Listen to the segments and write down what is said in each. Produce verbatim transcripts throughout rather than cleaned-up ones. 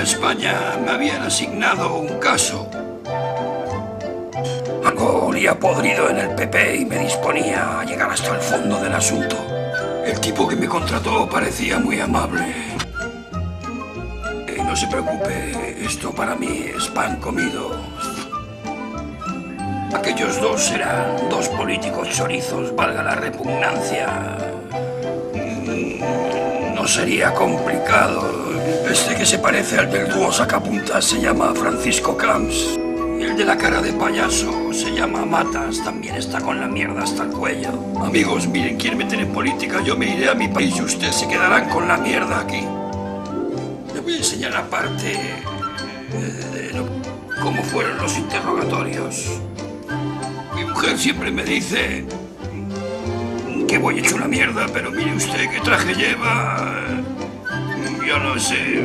a España me habían asignado un caso. Algo olía podrido en el P P y me disponía a llegar hasta el fondo del asunto. El tipo que me contrató parecía muy amable. Y no se preocupe, esto para mí es pan comido. Aquellos dos eran dos políticos chorizos, valga la repugnancia. No sería complicado. Este que se parece al del dúo sacapuntas se llama Francisco Camps. El de la cara de payaso se llama Matas, también está con la mierda hasta el cuello. Amigos, miren, quieren meter en política, yo me iré a mi país y ustedes se quedarán con la mierda aquí. Les voy a enseñar aparte de lo, cómo fueron los interrogatorios. Mi mujer siempre me dice que voy hecho una mierda, pero mire usted qué traje lleva. Yo no sé.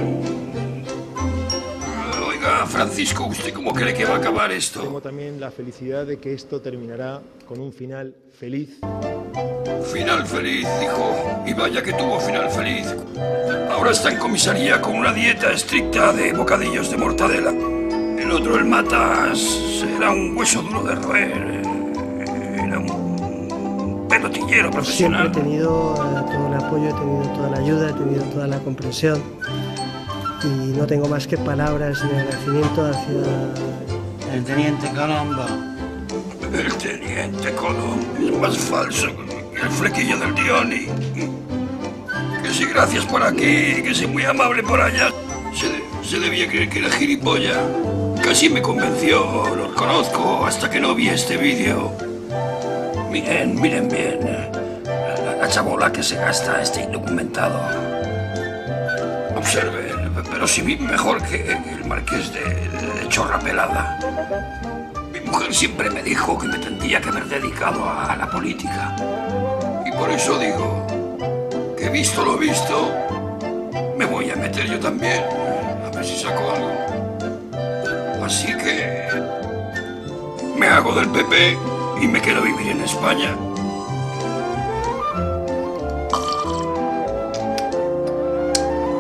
Oiga, Francisco, ¿usted cómo cree que va a acabar esto? Tengo también la felicidad de que esto terminará con un final feliz. Final feliz, dijo. Y vaya que tuvo final feliz. Ahora está en comisaría con una dieta estricta de bocadillos de mortadela. El otro, el Matas, era un hueso duro de roer. Era un pelotillero profesional. Siempre he tenido uh, todo el apoyo, he tenido toda la ayuda, he tenido toda la comprensión. Y no tengo más que palabras de agradecimiento hacia el teniente Colombo. El teniente Colombo es más falso que el flequillo del Dioni. Que si gracias por aquí, que si muy amable por allá. Se, de, se debía creer que era gilipollas. Casi me convenció, lo conozco hasta que no vi este vídeo. Miren, miren bien. La, la chabola que se gasta este indocumentado. Observen. Pero si vi mejor que el marqués de, de, de Chorra Pelada. Mi mujer siempre me dijo que me tendría que haber dedicado a, a la política. Y por eso digo que visto lo visto, me voy a meter yo también. A ver si saco algo. Así que me hago del P P y me quedo a vivir en España.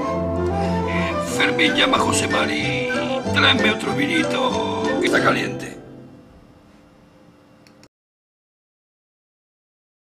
Fermín, llama a José Mari, tráeme otro vinito que está caliente.